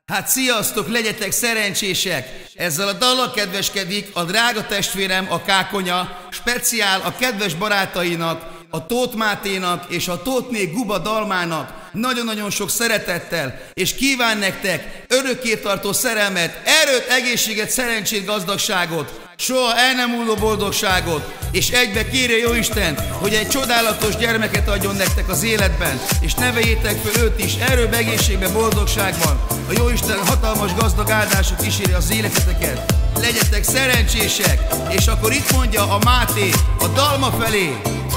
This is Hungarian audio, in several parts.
Hát sziasztok, legyetek szerencsések! Ezzel a dallal kedveskedik a drága testvérem, a Kákonya, speciál a kedves barátainak, a Tóth Máténak és a Tóthné Guba Dalmának nagyon-nagyon sok szeretettel, és kíván nektek örökkétartó szerelmet, erőt, egészséget, szerencsét, gazdagságot, soha el nem múló boldogságot, és egybe kérje Jóistent, hogy egy csodálatos gyermeket adjon nektek az életben, és neveljétek fel őt is erőben, egészségben, boldogságban. A Jóisten hatalmas gazdag áldások kíséri az életeteket. Legyetek szerencsések, és akkor itt mondja a Máté a dalma felé.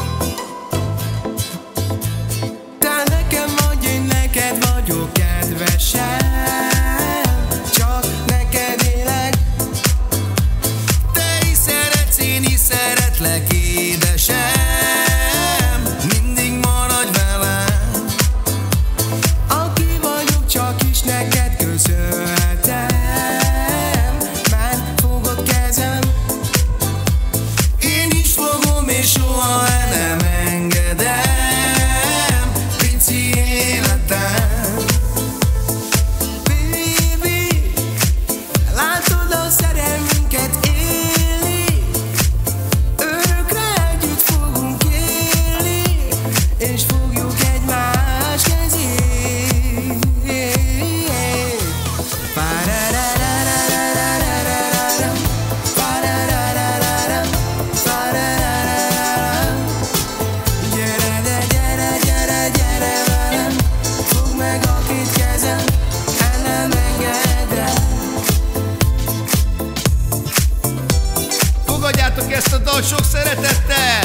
Te nekem vagy, én neked vagyok kedvesem, csak neked élek. Te is szeretsz, én is szeretlek, édesem, mindig maradj velem. Aki vagyok, csak is neked köszönhetem, mert fogod kezem. Én is fogom, és soha el nem engedem. És fogjuk egymás kezét. Gyere, gyere, gyere, gyere velem, fogd meg a két kezem, el nem engedem. Fogadjátok ezt a dalt sok szeretettel!